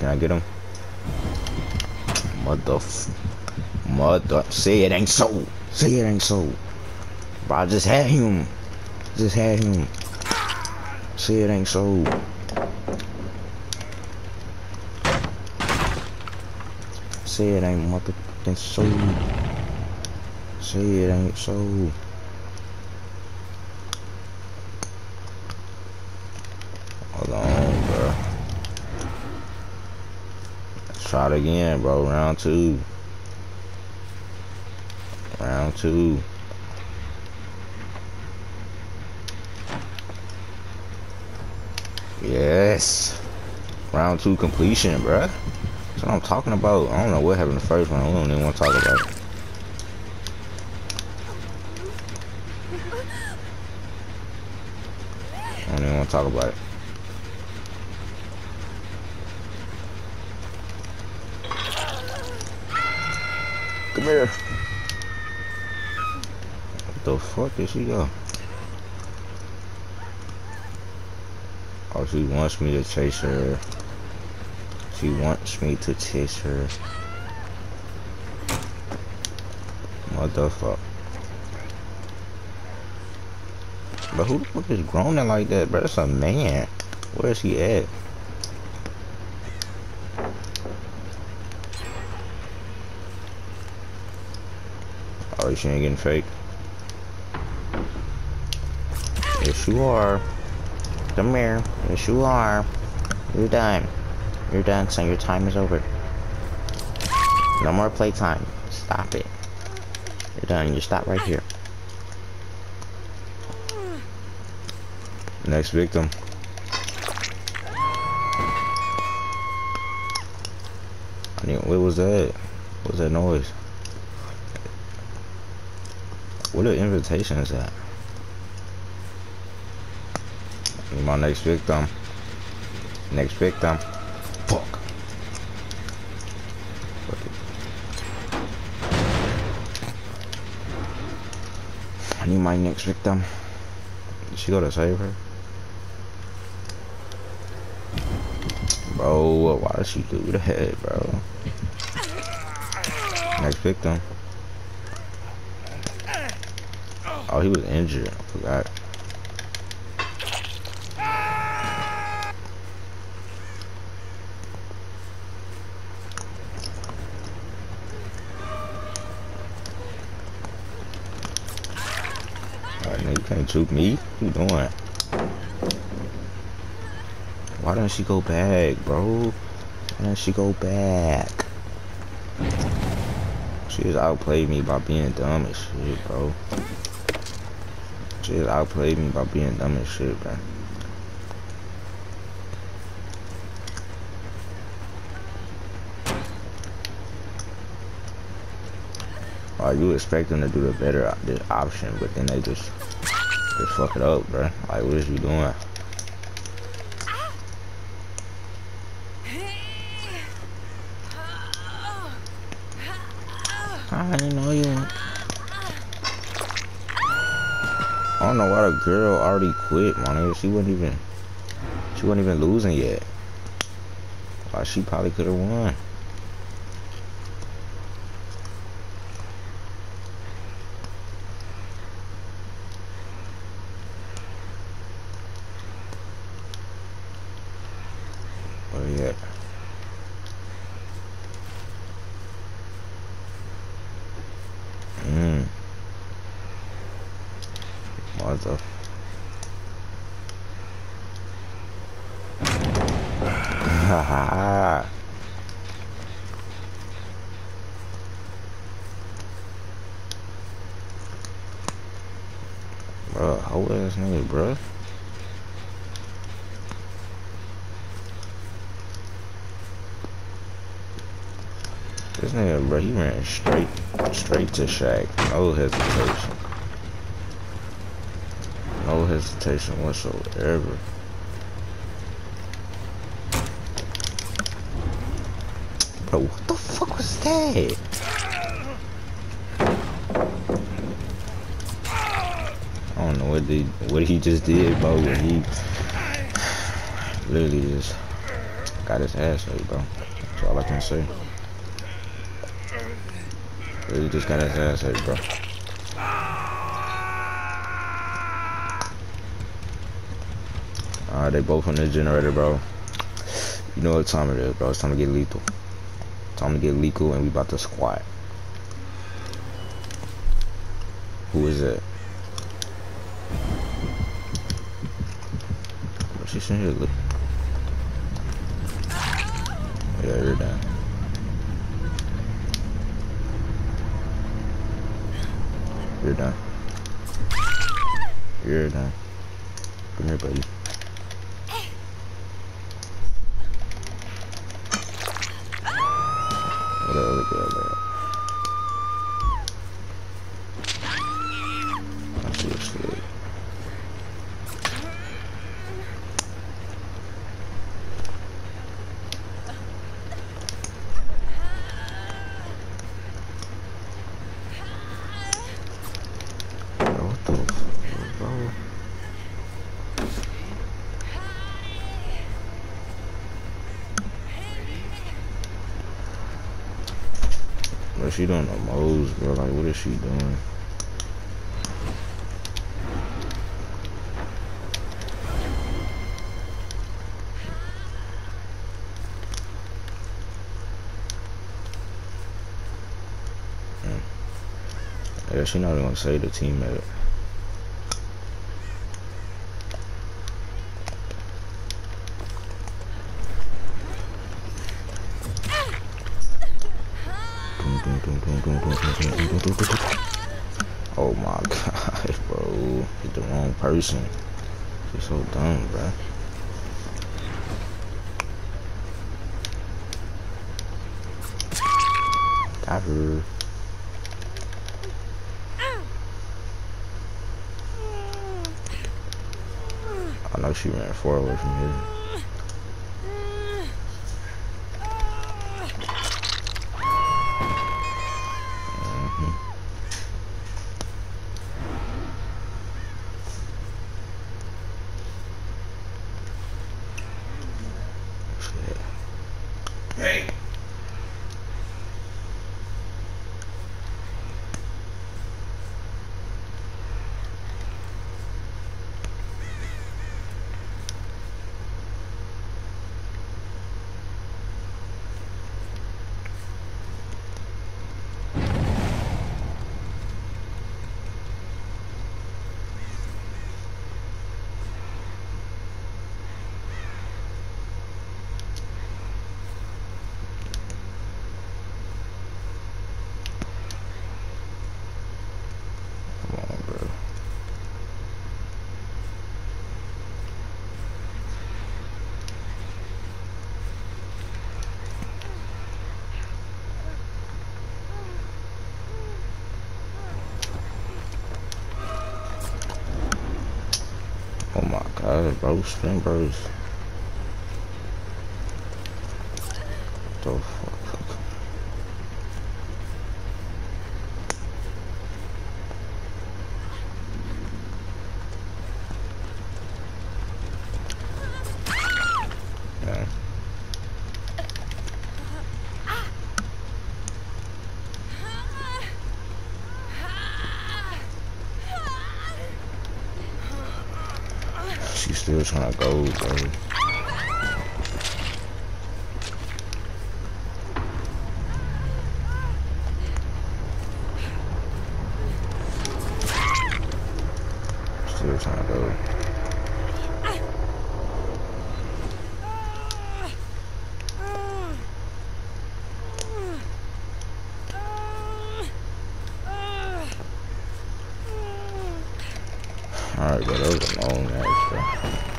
Can I get him? Mother. Say it ain't so. Say it ain't so. Bro, I just had him. Just had him. Say it ain't so. Say it ain't motherfucking so. Say it ain't so. Hold on, bro. Let's try it again, bro. Round two. Round two. Yes. Round two completion, bruh. That's what I'm talking about. I don't know what happened the first one. I don't even want to talk about it. I don't even want to talk about it. Come here. What the fuck did she go? Oh, she wants me to chase her. She wants me to chase her. Motherfucker. But who the fuck is groaning like that, bro? That's a man. Where is he at? Oh, she ain't getting fake. Yes, you are. Come here. Yes, you are. You're done. You're done, son. Your time is over. No more playtime. Stop it. You're done. You stop right here. Next victim. I mean, what was that? What was that noise? What an invitation is that? My next victim. Next victim. Fuck. I need my next victim. Did she go to save her? Bro, why did she do that, bro? Next victim. Oh, he was injured. I forgot. You can't shoot me. What you doing? Why didn't she go back, bro? Why didn't she go back? She just outplayed me by being dumb as shit, bro. She just outplayed me by being dumb as shit, bro. You expect them to do the better option, but then they just fuck it up, bro. Like, what is you doing? I didn't know you. I don't know why the girl already quit, my nigga. She wasn't even losing yet. Like, she probably could have won. Where you at? Mother. Haha. Bro, how ass nigga, bro? This nigga, bro, he ran straight to Shaq. No hesitation. No hesitation whatsoever. Bro, what the fuck was that? I don't know what he just did, bro. He literally just Got his ass ate, bro. That's all I can say. Really just got his ass ate, bro. Alright, they both on this generator, bro. You know what time it is, bro. It's time to get lethal. Time to get lethal, and we about to squat. Who is it? What's she sitting here? Look. Yeah, you're done. You're done. You're done. Come here, buddy. What the other girl there? I see what she is. What the fuck, bro? Bro, she doing the most, bro. Like, what is she doing? Yeah, she not even gonna say the teammate. Oh my god, bro. Hit the wrong person. She's so dumb, bro. Got her. I know she ran far away from here. Hey. Come on, bro. Oh my god, bro. Spin bros. The fuck? Yeah. She's still trying to go, bro. Still trying to go. Alright, bro, that was a long ass, bro.